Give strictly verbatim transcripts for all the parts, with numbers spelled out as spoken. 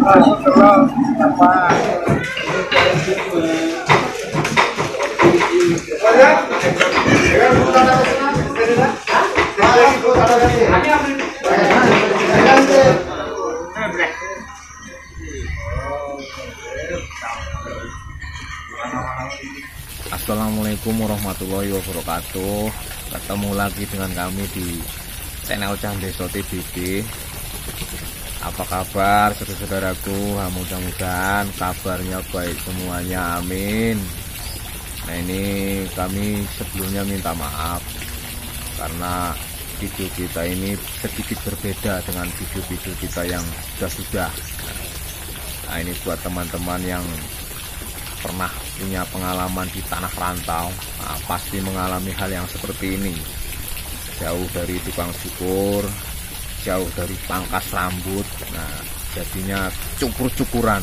Assalamualaikum warahmatullahi wabarakatuh. Ketemu lagi dengan kami di channel Cah Ndeso T V B. Apa kabar saudara-saudaraku? Mudah-mudahan kabarnya baik semuanya, amin. Nah, ini kami sebelumnya minta maaf karena video kita ini sedikit berbeda dengan video-video kita yang sudah-sudah. Nah, ini buat teman-teman yang pernah punya pengalaman di tanah rantau, nah, pasti mengalami hal yang seperti ini. Jauh dari tukang cukur, jauh dari pangkas rambut, nah jadinya cukur-cukuran.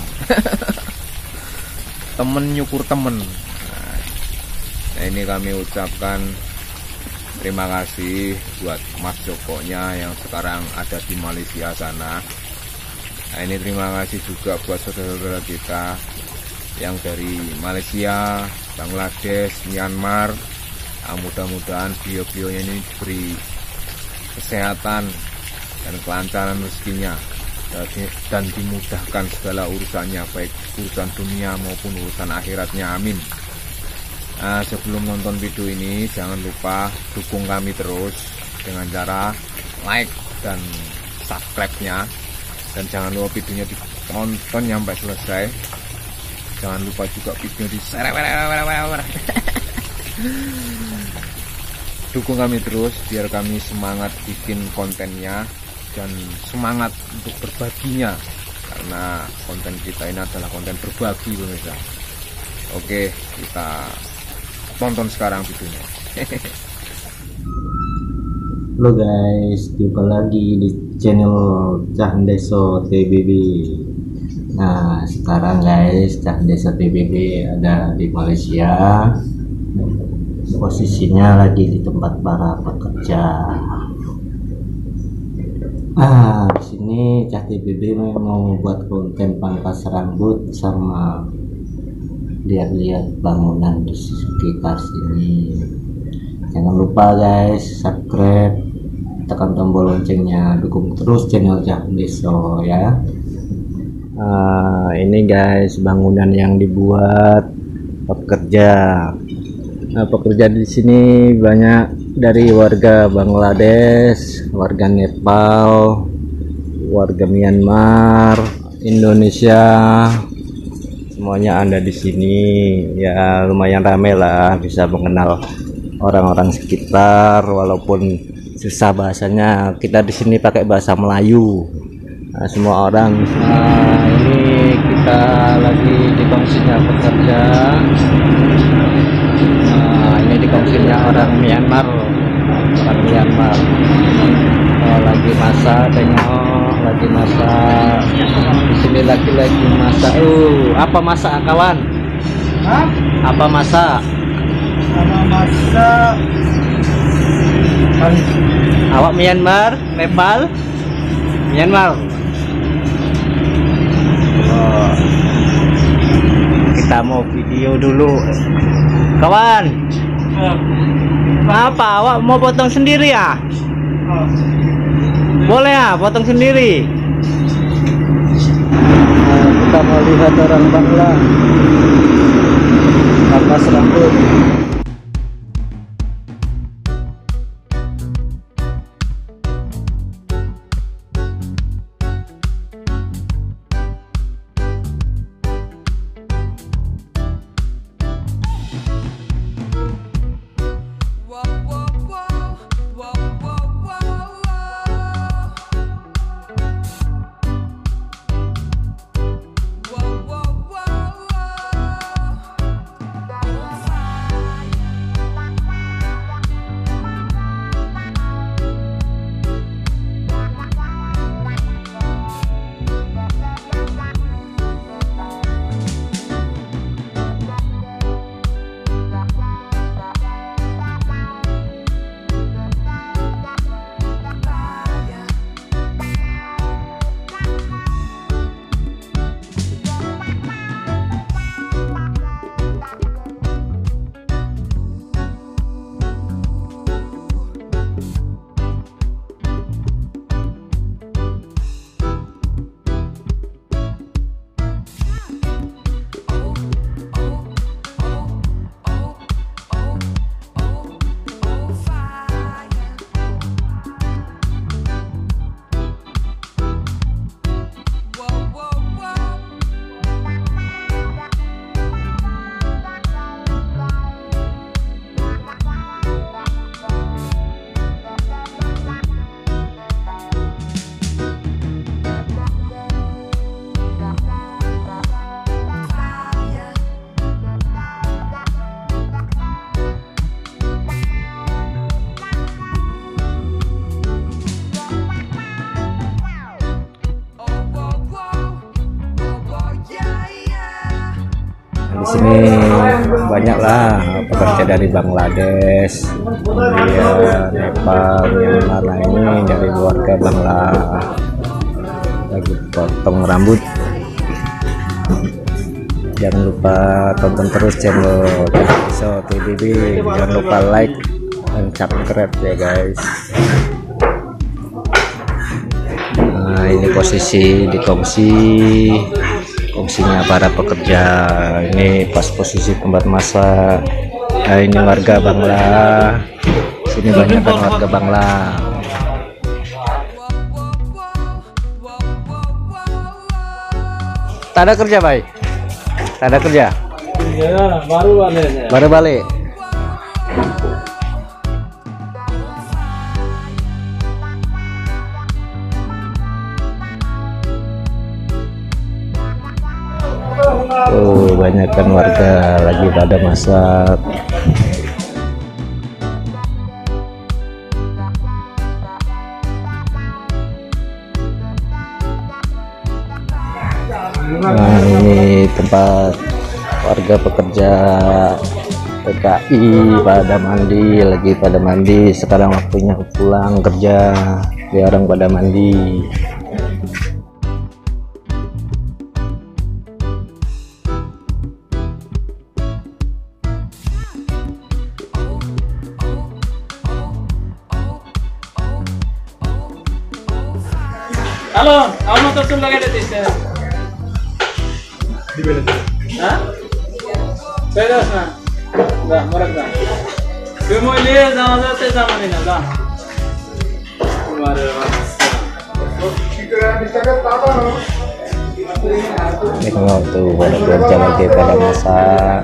Temen nyukur temen. Nah, nah ini kami ucapkan terima kasih buat Mas Jokonya yang sekarang ada di Malaysia sana. Nah, ini terima kasih juga buat saudara-saudara kita yang dari Malaysia, Bangladesh, Myanmar. Nah, mudah-mudahan beliau-beliaunya ini diberi kesehatan dan kelancaran rezekinya dan dimudahkan segala urusannya, baik urusan dunia maupun urusan akhiratnya, amin. Nah, sebelum nonton video ini jangan lupa dukung kami terus dengan cara like dan subscribe-nya, dan jangan lupa videonya ditonton sampai selesai. Jangan lupa juga video di share. Dukung kami terus biar kami semangat bikin kontennya dan semangat untuk berbaginya, karena konten kita ini adalah konten berbagi, pemirsa. Oke, kita tonton sekarang videonya. Halo guys, jumpa lagi di channel Cah Ndeso T V B. Nah, sekarang guys, Cah Ndeso T V B ada di Malaysia. Posisinya lagi di tempat para pekerja. Ah, di sini Cah T V B mau buat konten pangkas rambut sama lihat-lihat bangunan di sekitar sini. Jangan lupa guys, subscribe, tekan tombol loncengnya, dukung terus channel Cah Ndeso ya. Uh, ini guys bangunan yang dibuat pekerja. Nah, pekerja di sini banyak dari warga Bangladesh, warga Nepal, warga Myanmar, Indonesia, semuanya ada di sini. Ya lumayan ramai lah, bisa mengenal orang-orang sekitar walaupun susah bahasanya. Kita di sini pakai bahasa Melayu. Nah, semua orang. Nah, ini kita lagi di kongsinya pekerja. Nah, ini di kongsinya orang Myanmar, orang Myanmar. Oh, lagi masak, tengok, lagi masak. Di sini lagi-lagi masak. Uh, apa masak kawan? Hah? Apa masak? Sama masak. Awak Myanmar, Nepal, Myanmar. Oh, kita mau video dulu kawan. Oh. Apa awak mau potong sendiri ya? Oh. Boleh ya potong sendiri. Nah, kita mau lihat orang Bangla pangkas rambut. sini banyak lah pekerja dari Bangladesh, India, Nepal, Myanmar. Nah ini dari warga Bangla lagi potong rambut. Jangan lupa tonton terus channel So T B B. Jangan lupa like dan subscribe ya guys. Nah ini posisi di kongsi kongsinya para pekerja. Ini pas posisi tempat masak. Nah ini warga Bangla, sini banyak kan warga Bangla. Tak ada kerja baik, tak ada kerja. Ya, baru balik. Baru balik. Oh, banyak kan warga lagi pada masak. Nah, ini tempat warga pekerja P K I pada mandi, lagi pada mandi. Sekarang waktunya pulang kerja, dia orang pada mandi. Halo, kamu tuh sudah ada di sini. Di mana? Hah? Beda sana. Dah, mereka. Kamu lihat zaman itu zaman ini, dah. Kemarin. Tengok tuh pada kerja lagi pada masak.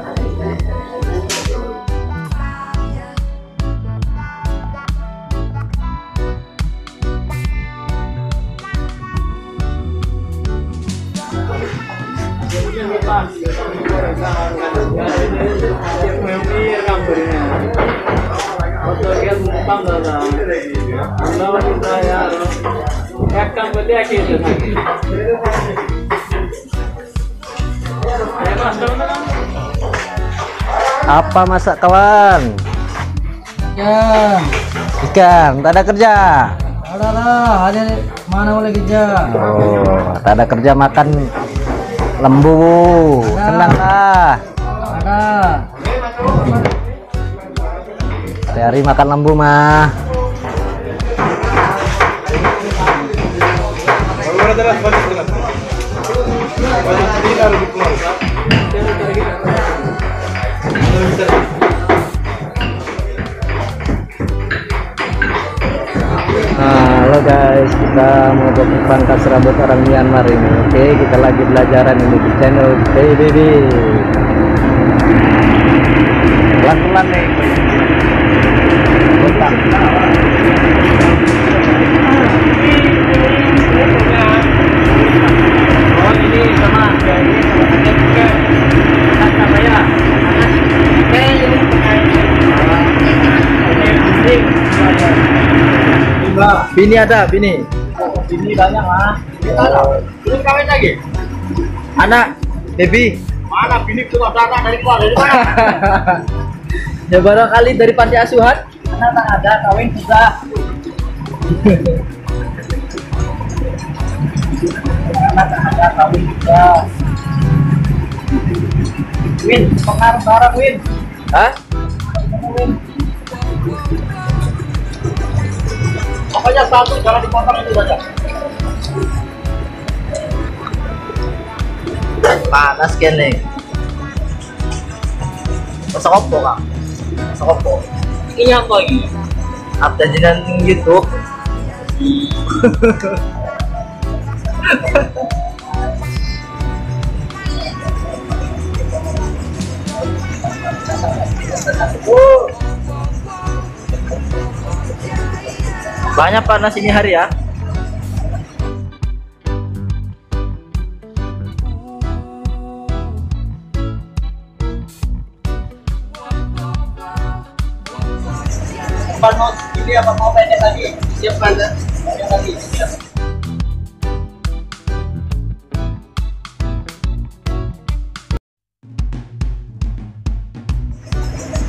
Apa masak kawan? Ya, Ikan, tak ada kerja. ada lah, ada mana boleh kerja? Oh, tak ada kerja makan lembu. Tenang lah. Ada. Hari-hari makan lembu mah. Nah, halo guys, kita mau pangkas rambut orang Myanmar ini. Oke, kita lagi belajaran ini di channel T B B. Pelan-pelan nih. Bentar. Oh ini sama, ini sama ya. Bini ada, bini. Ini banyak ah. Kita ada. Belum kawin lagi. Anak, baby. Mana bini cuma anak dari keluar dari mana? Ya barangkali dari panti asuhan. Anak tak ada, kawin sudah. Anak tak ada, kawin sudah. Win, pengaruh barang Win. Hah? Win. Pokoknya satu jangan dipotong itu saja. Panas kene. Masak opo, Kang? Masak opo? Ini apa ini? Update jinan YouTube. Banyak panas ini hari ya. Panos ini apa mau pendek lagi? Siap pendek. Pendek lagi. Siap.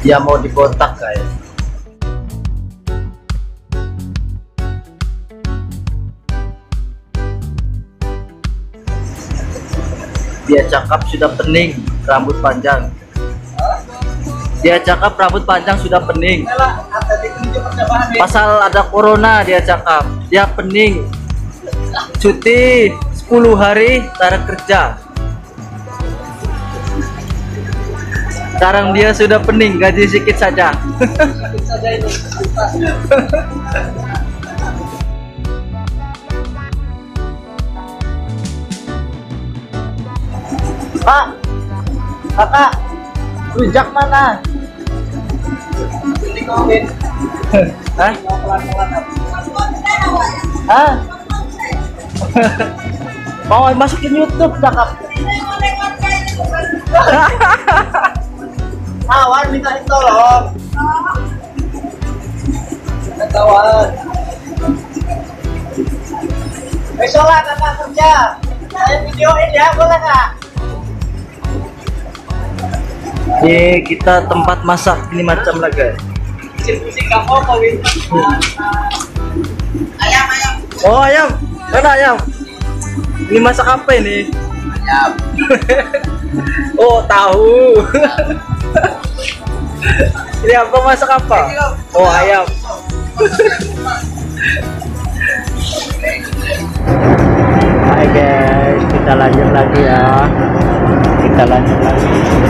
Dia mau dibotak guys. Dia cakap sudah pening rambut panjang. Dia cakap rambut panjang sudah pening. Pasal ada corona dia cakap. Dia pening. Cuti sepuluh hari cara kerja. Sekarang dia sudah pening, gaji sedikit saja. Pak, kakak, rujak mana? Hah? Hah? Mau masukin YouTube, cakap. Kawan minta ditolong. Kawan. Besok lah kakak kerja. Saya videoin ya, boleh nggak? Ini kita tempat masak ini macam lah guys. Pusing kamu kawin. Ayam ayam. Oh ayam. Mana ayam? Ini masak apa ini? Ayam. Oh tahu. Ini apa masak apa? Oh ayam. Hai guys, kita lanjut lagi ya. Kita lanjut lagi.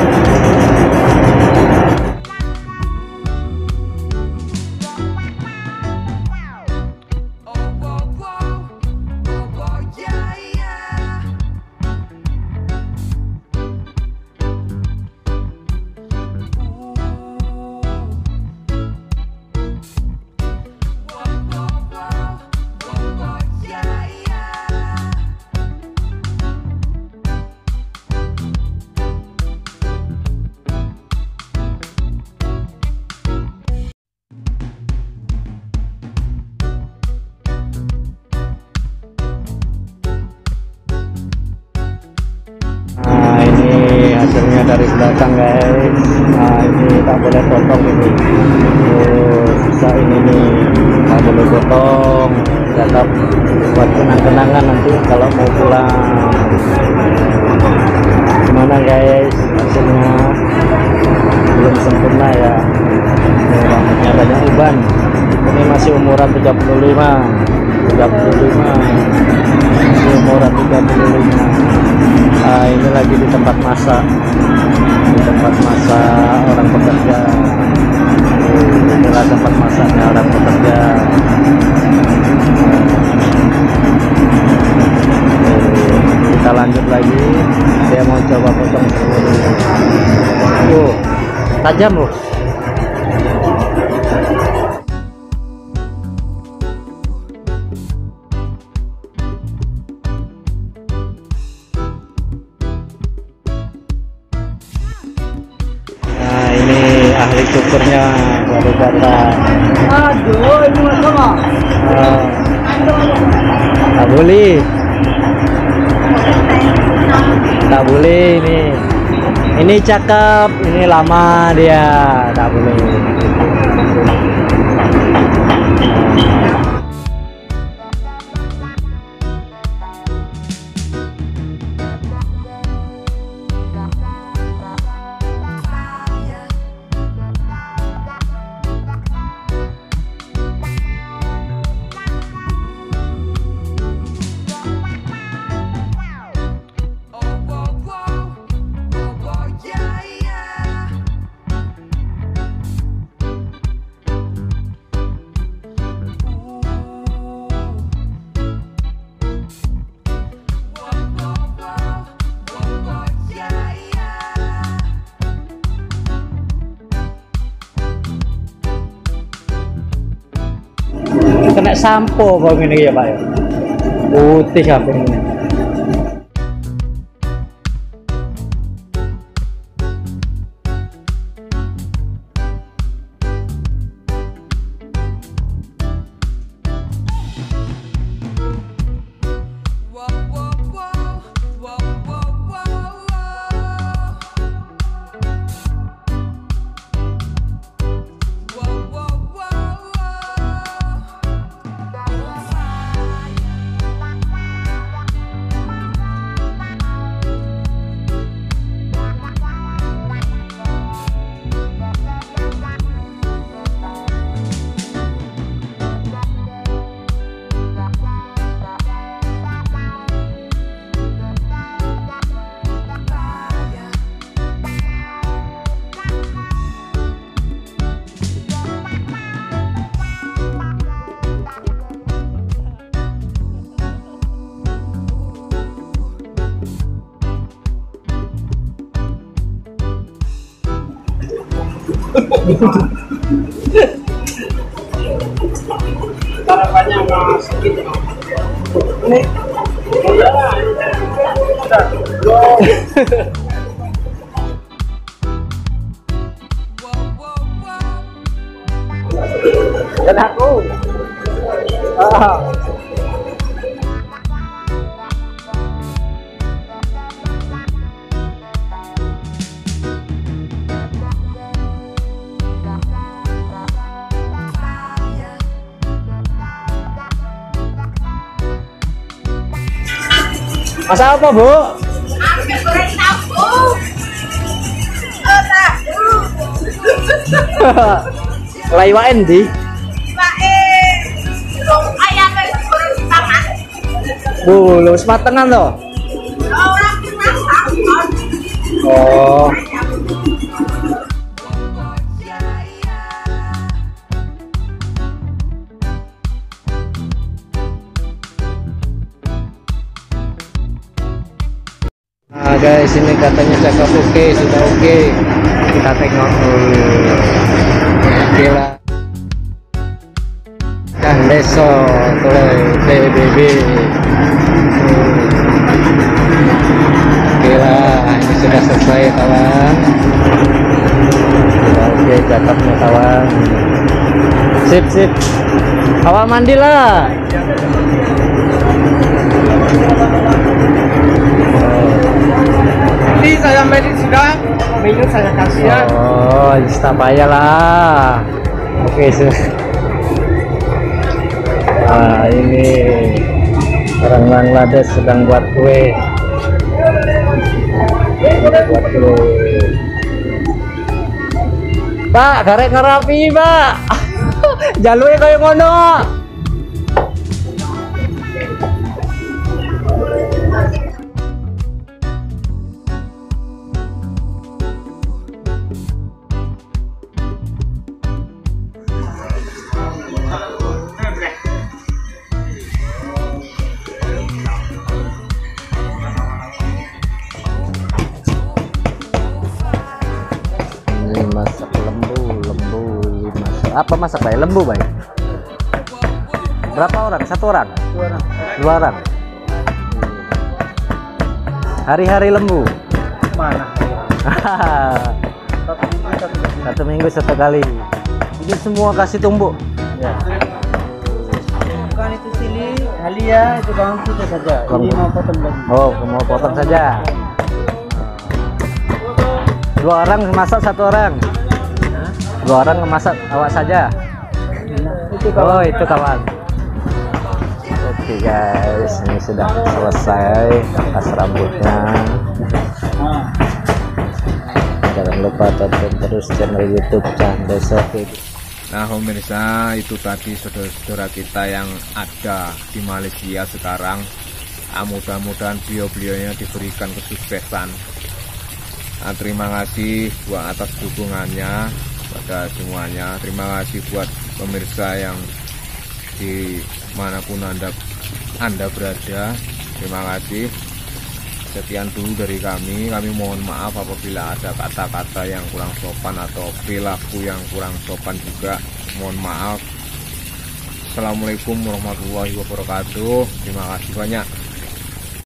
Hasilnya dari belakang guys. Nah ini tak boleh potong ini. Oh, bisa ini nih tak boleh potong. Tetap buat kenang-kenangan nanti kalau mau pulang. Gimana guys hasilnya? Belum sempurna ya. Oh, rambutnya banyak uban. Ini masih umuran tiga puluh lima. Masih umuran tiga puluh lima. Nah, ini lagi di tempat masak, di tempat masak orang pekerja. Oh, inilah tempat masaknya orang pekerja. Oh, kita lanjut lagi. Dia mau coba potong dulu. Oh, tajam loh. Ahli cukurnya baru datang. Aduh, ini apa? Uh, tak boleh, tak boleh ini. Ini cakep, ini lama dia, tak boleh. Kena sampo bang ini ya Pak ya. Putih apa ini? Harapannya mau sedikit. Ini. Dan aku. Ah. Masak apa, Bu? Ambil goreng tahu. Oh, tahu. Laiwa endi? Bae. Rong ayam goreng tangan. Bu, lu wis matengan to? Orang masak. Oh. Nah guys, ini katanya cakep oke, sudah oke. Kita tengok dulu. Oke lah. Dan besok oleh T B B. Oke lah, ini sudah selesai kawan. Sudah oke, cakepnya kawan. Sip sip. Awal mandi lah. Ini saya mandi sudah, minum saya kasih ya. Oh, tak payah lah. Oke, okay, nah ini orang Bangladesh sedang buat kue. Buat kue. Pak, garek ngerapi, Pak. Jalurnya kayak ngono. Masak lembu, lembu masak apa masak baik lembu baik. Berapa orang? Satu orang? Dua orang. Dua orang. Hari-hari lembu. Mana? Satu minggu satu, satu minggu satu kali. Ini semua kasih tumbuk. Ya. Bukan itu sini, halia itu bawang putih saja. Ini mau potong lagi. Oh, mau potong saja. Dua orang masak satu orang. Dua orang memasak awak saja. Itu kawan. Oh, itu kawan. Oke guys, ini sudah selesai pangkas rambutnya. Jangan lupa tonton terus channel YouTube Candesa T V. Nah pemirsa, itu tadi saudara-saudara kita yang ada di Malaysia sekarang. Ah, mudah-mudahan beliau-beliaunya diberikan kesuksesan. Nah, terima kasih buat atas dukungannya pada semuanya. Terima kasih buat pemirsa yang dimanapun anda anda berada. Terima kasih. Sekian dulu dari kami. Kami mohon maaf apabila ada kata-kata yang kurang sopan atau perilaku yang kurang sopan juga. Mohon maaf. Assalamualaikum warahmatullahi wabarakatuh. Terima kasih banyak.